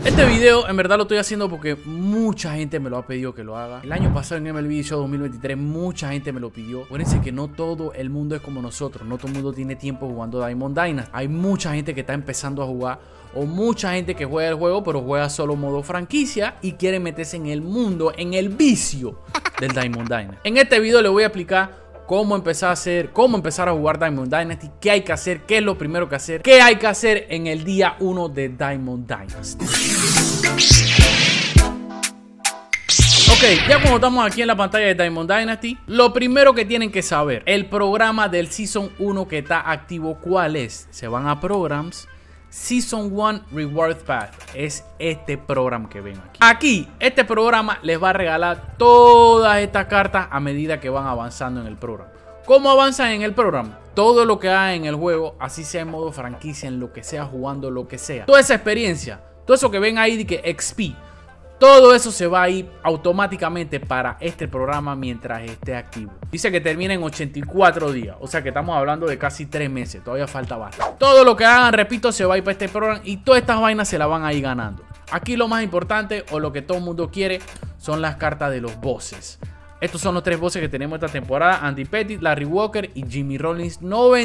Este video en verdad lo estoy haciendo porque mucha gente me lo ha pedido que lo haga. El año pasado en MLB Show 2023 mucha gente me lo pidió. Acuérdense que no todo el mundo es como nosotros. No todo el mundo tiene tiempo jugando Diamond Dynasty. Hay mucha gente que está empezando a jugar, o mucha gente que juega el juego pero juega solo modo franquicia y quiere meterse en el mundo, en el vicio del Diamond Dynasty. En este video les voy a explicar cómo empezar a jugar Diamond Dynasty, qué hay que hacer, qué es lo primero que hacer, qué hay que hacer en el día 1 de Diamond Dynasty. Ok, ya como estamos aquí en la pantalla de Diamond Dynasty, lo primero que tienen que saber, el programa del Season 1 que está activo, ¿cuál es? Se van a Programs, Season 1 Reward Path, es este programa que ven aquí. Aquí, este programa les va a regalar todas estas cartas a medida que van avanzando en el programa. ¿Cómo avanzan en el programa? Todo lo que hay en el juego, así sea en modo franquicia, en lo que sea, jugando lo que sea. Toda esa experiencia, todo eso que ven ahí de que XP, todo eso se va a ir automáticamente para este programa mientras esté activo. Dice que termina en 84 días. O sea que estamos hablando de casi 3 meses. Todavía falta bastante. Todo lo que hagan, repito, se va a ir para este programa. Y todas estas vainas se las van a ir ganando. Aquí lo más importante, o lo que todo el mundo quiere, son las cartas de los bosses. Estos son los 3 bosses que tenemos esta temporada: Andy Pettitte, Larry Walker y Jimmy Rollins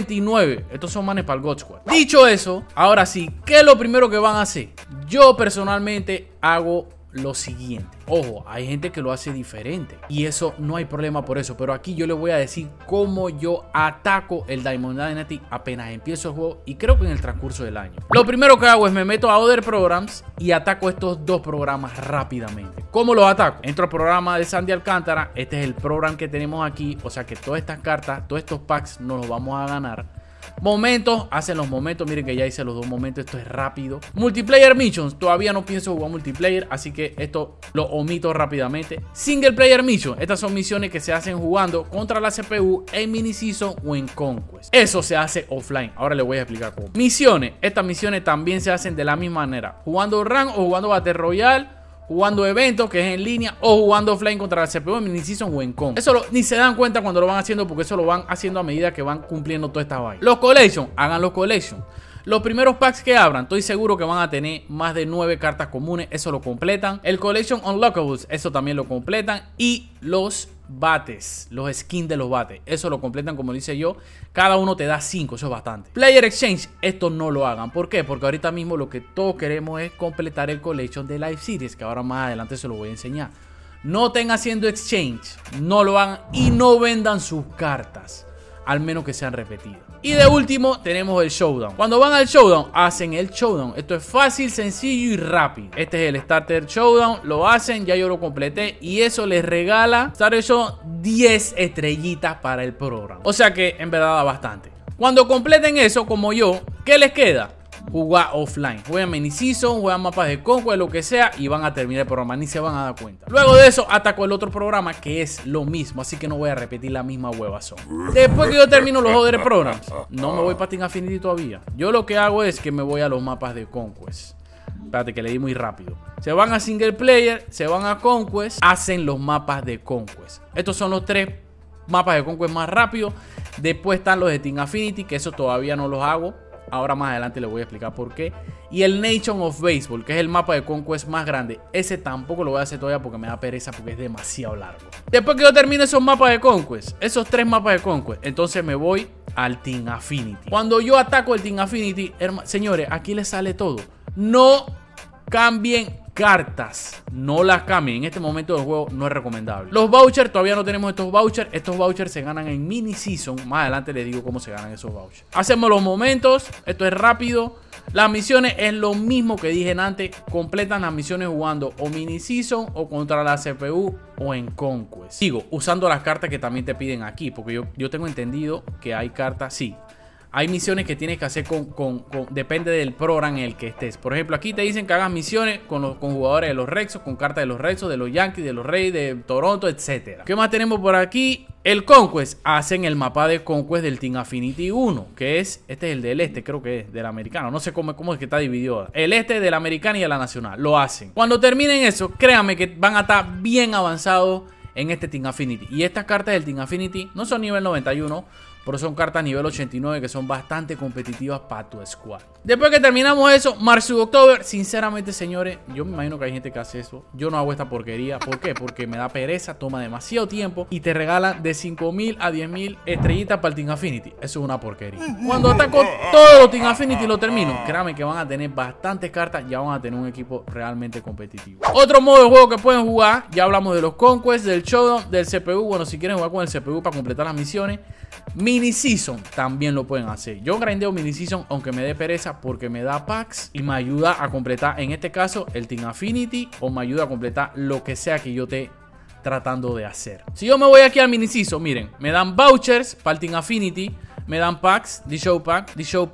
99. Estos son manes para el God Squad. Dicho eso, ahora sí, ¿qué es lo primero que van a hacer? Yo personalmente hago lo siguiente. Ojo, hay gente que lo hace diferente y eso no hay problema por eso, pero aquí yo les voy a decir cómo yo ataco el Diamond Dynasty apenas empiezo el juego, y creo que en el transcurso del año. Lo primero que hago es me meto a Other Programs y ataco estos dos programas rápidamente. ¿Cómo los ataco? Entro al programa de Sandy Alcántara. Este es el programa que tenemos aquí, o sea que todas estas cartas, todos estos packs nos los vamos a ganar. Momentos, hacen los momentos. Miren que ya hice los 2 momentos, esto es rápido. Multiplayer Missions, todavía no pienso jugar multiplayer, así que esto lo omito rápidamente. Single Player Mission, estas son misiones que se hacen jugando contra la CPU en mini season o en Conquest. Eso se hace offline, ahora les voy a explicar cómo. Misiones, estas misiones también se hacen de la misma manera, jugando Rank o jugando Battle Royale, jugando eventos que es en línea, o jugando offline contra la CPU en mini season o en con. Eso ni se dan cuenta cuando lo van haciendo, porque eso lo van haciendo a medida que van cumpliendo toda esta vaina. Los collections, hagan los collections. Los primeros packs que abran, estoy seguro que van a tener más de 9 cartas comunes. Eso lo completan. El collection unlockables, eso también lo completan. Y los bates, los skins de los bates, eso lo completan como dice yo. Cada uno te da 5, eso es bastante. Player Exchange, esto no lo hagan. ¿Por qué? Porque ahorita mismo lo que todos queremos es completar el collection de Live Series, que ahora más adelante se lo voy a enseñar. No estén haciendo exchange, no lo hagan y no vendan sus cartas, al menos que sean repetidas. Y de último tenemos el Showdown. Cuando van al Showdown, hacen el Showdown. Esto es fácil, sencillo y rápido. Este es el Starter Showdown, lo hacen, ya yo lo completé, y eso les regala Starter Showdown 10 estrellitas para el programa. O sea que en verdad da bastante. Cuando completen eso, como yo, ¿qué les queda? Jugar offline, juegan mini season, juegan mapas de Conquest, lo que sea, y van a terminar el programa, ni se van a dar cuenta. Luego de eso ataco el otro programa que es lo mismo, así que no voy a repetir la misma huevazón. Después que yo termino los Other Programs, no me voy para Team Affinity todavía. Yo lo que hago es que me voy a los mapas de Conquest. Espérate que le di muy rápido. Se van a Single Player, se van a Conquest, hacen los mapas de Conquest. Estos son los 3 mapas de Conquest más rápidos. Después están los de Team Affinity, que eso todavía no los hago. Ahora más adelante les voy a explicar por qué. Y el Nation of Baseball, que es el mapa de Conquest más grande. Ese tampoco lo voy a hacer todavía porque me da pereza, porque es demasiado largo. Después que yo termine esos mapas de Conquest, esos 3 mapas de Conquest, entonces me voy al Team Affinity. Cuando yo ataco el Team Affinity, señores, aquí les sale todo. No cambien cartas, no las cambien. En este momento del juego no es recomendable. Los vouchers, todavía no tenemos estos vouchers. Estos vouchers se ganan en mini season. Más adelante les digo cómo se ganan esos vouchers. Hacemos los momentos, esto es rápido. Las misiones es lo mismo que dije antes. Completan las misiones jugando o mini season o contra la CPU o en Conquest. Sigo usando las cartas que también te piden aquí, porque yo tengo entendido que hay cartas, sí. Hay misiones que tienes que hacer depende del programa en el que estés. Por ejemplo, aquí te dicen que hagas misiones con jugadores de los Red Sox, con cartas de los Red Sox, de los Yankees, de los Reyes, de Toronto, etc. ¿Qué más tenemos por aquí? El Conquest. Hacen el mapa de Conquest del Team Affinity 1, que es, este es el del este, creo que es, del americano. No sé cómo es que está dividido. El este del americano y de la nacional. Lo hacen. Cuando terminen eso, créanme que van a estar bien avanzados en este Team Affinity. Y estas cartas del Team Affinity no son nivel 91, pero son cartas nivel 89 que son bastante competitivas para tu squad. Después que terminamos eso, Marzo October, sinceramente, señores, yo me imagino que hay gente que hace eso. Yo no hago esta porquería. ¿Por qué? Porque me da pereza, toma demasiado tiempo y te regalan de 5.000 a 10.000 estrellitas para el Team Affinity. Eso es una porquería. Cuando ataco todos los Team Affinity y lo termino, créanme que van a tener bastantes cartas. Ya van a tener un equipo realmente competitivo. Otro modo de juego que pueden jugar, ya hablamos de los Conquest, del Showdown, del CPU. Bueno, si quieren jugar con el CPU para completar las misiones, Mini Season también lo pueden hacer. Yo grindeo Mini Season aunque me dé pereza, porque me da packs y me ayuda a completar, en este caso, el Team Affinity, o me ayuda a completar lo que sea que yo esté tratando de hacer. Si yo me voy aquí al Mini Season, miren, me dan vouchers para el Team Affinity, me dan packs, The Show Pack,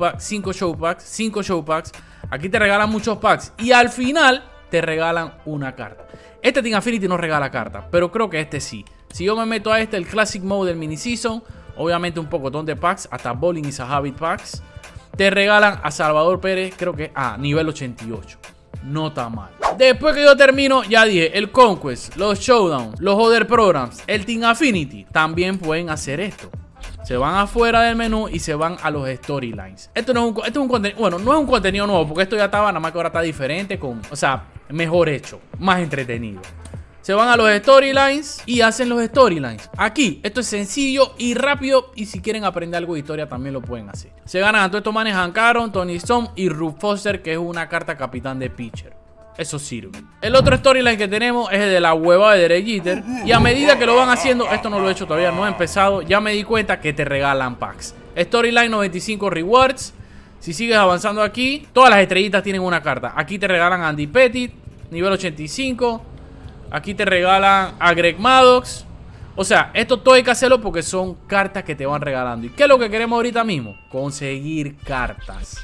5 Show Packs, 5 Show Packs. Aquí te regalan muchos packs y al final te regalan una carta. Este Team Affinity no regala cartas, pero creo que este sí. Si yo me meto a este, el Classic Mode del Mini Season, obviamente un pocotón de packs, hasta Bowling is a Habit Packs. Te regalan a Salvador Pérez, creo que nivel 88. No está mal. Después que yo termino, ya dije, el Conquest, los Showdown, los Other Programs, el Team Affinity, también pueden hacer esto. Se van afuera del menú y se van a los storylines. Esto es un contenido, bueno, no es un contenido nuevo, porque esto ya estaba, nada más que ahora está diferente, o sea, mejor hecho, más entretenido. Se van a los storylines y hacen los storylines. Aquí, esto es sencillo y rápido. Y si quieren aprender algo de historia, también lo pueden hacer. Se ganan a todos estos manes: Hank Aaron, Tony Storm y Ruth Foster, que es una carta capitán de pitcher. Eso sirve. El otro storyline que tenemos es el de la hueva de Derek Jeter. Y a medida que lo van haciendo, esto no lo he hecho todavía, no he empezado, ya me di cuenta que te regalan packs. Storyline 95 rewards. Si sigues avanzando aquí, todas las estrellitas tienen una carta. Aquí te regalan a Andy Pettit, nivel 85. Aquí te regalan a Greg Maddux. O sea, esto todo hay que hacerlo porque son cartas que te van regalando. ¿Y qué es lo que queremos ahorita mismo? Conseguir cartas.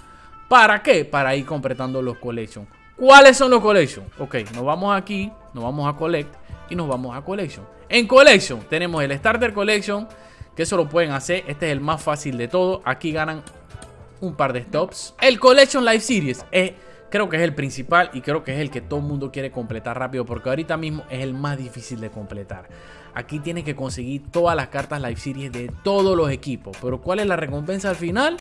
¿Para qué? Para ir completando los collections. ¿Cuáles son los collections? Ok, nos vamos aquí, nos vamos a Collect y nos vamos a Collection. En Collection tenemos el Starter Collection, que eso lo pueden hacer. Este es el más fácil de todo. Aquí ganan un par de stops. El Collection Live Series creo que es el principal y creo que es el que todo el mundo quiere completar rápido, porque ahorita mismo es el más difícil de completar. Aquí tienes que conseguir todas las cartas Live Series de todos los equipos. Pero ¿cuál es la recompensa al final?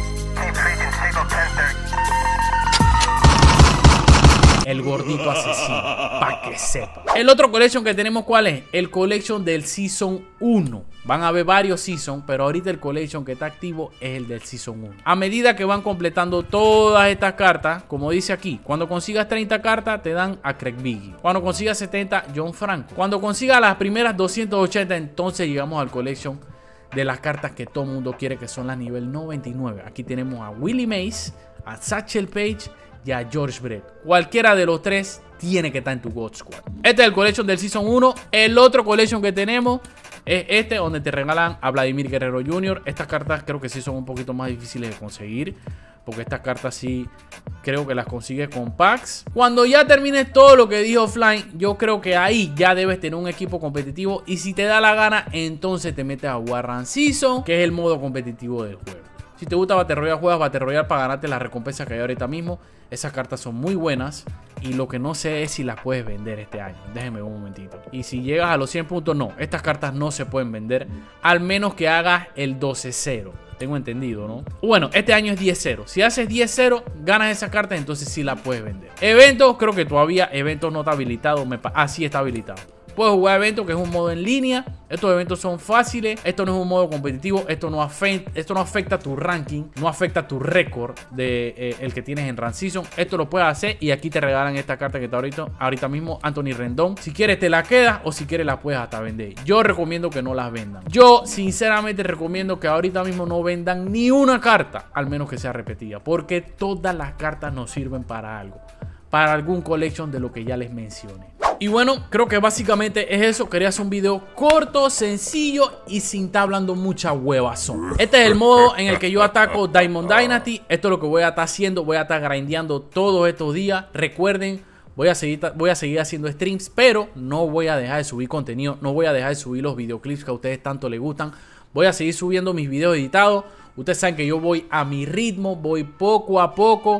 El gordito asesino, para que sepa. El otro collection que tenemos, ¿cuál es? El collection del Season 1. Van a haber varios Season, pero ahorita el collection que está activo es el del Season 1. A medida que van completando todas estas cartas, como dice aquí, cuando consigas 30 cartas te dan a Craig Biggie. Cuando consigas 70, John Franco. Cuando consigas las primeras 280, entonces llegamos al collection de las cartas que todo el mundo quiere, que son las nivel 99. Aquí tenemos a Willie Mays, a Satchel Paige y a George Brett. Cualquiera de los tres tiene que estar en tu God Squad. Este es el collection del Season 1. El otro collection que tenemos es este, donde te regalan a Vladimir Guerrero Jr. Estas cartas creo que sí son un poquito más difíciles de conseguir, porque estas cartas sí creo que las consigues con packs. Cuando ya termines todo lo que dije offline, yo creo que ahí ya debes tener un equipo competitivo. Y si te da la gana, entonces te metes a Warrant Season, que es el modo competitivo del juego. Si te gusta Battle Royale, juegas Battle Royale para ganarte las recompensas que hay ahorita mismo. Esas cartas son muy buenas. Y lo que no sé es si las puedes vender este año. Déjenme un momentito. Y si llegas a los 100 puntos, no. Estas cartas no se pueden vender, al menos que hagas el 12-0. Tengo entendido, ¿no? Bueno, este año es 10-0. Si haces 10-0, ganas esas cartas, entonces sí las puedes vender. Eventos, creo que todavía eventos no está habilitado. Sí está habilitado. Puedes jugar eventos, que es un modo en línea. Estos eventos son fáciles. Esto no es un modo competitivo. Esto no afecta tu ranking. No afecta tu récord de el que tienes en Run Season. Esto lo puedes hacer. Y aquí te regalan esta carta que está ahorita mismo, Anthony Rendón. Si quieres te la quedas, o si quieres la puedes hasta vender. Yo recomiendo que no las vendan. Yo sinceramente recomiendo que ahorita mismo no vendan ni una carta, al menos que sea repetida, porque todas las cartas nos sirven para algo, para algún collection de lo que ya les mencioné. Y bueno, creo que básicamente es eso. Quería hacer un video corto, sencillo y sin estar hablando mucha huevazón. Este es el modo en el que yo ataco Diamond Dynasty. Esto es lo que voy a estar haciendo. Voy a estar grindeando todos estos días. Recuerden, voy a seguir haciendo streams, pero no voy a dejar de subir contenido. No voy a dejar de subir los videoclips que a ustedes tanto les gustan. Voy a seguir subiendo mis videos editados. Ustedes saben que yo voy a mi ritmo, voy poco a poco.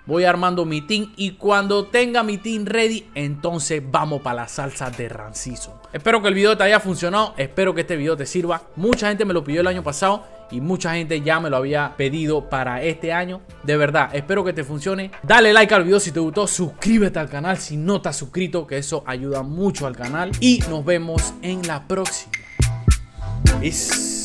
voy armando mi team y cuando tenga mi team ready, entonces vamos para la salsa de Ranseason. Espero que el video te haya funcionado, espero que este video te sirva. Mucha gente me lo pidió el año pasado y mucha gente ya me lo había pedido para este año. De verdad, espero que te funcione. Dale like al video si te gustó, suscríbete al canal si no estás suscrito, que eso ayuda mucho al canal. Y nos vemos en la próxima. Peace.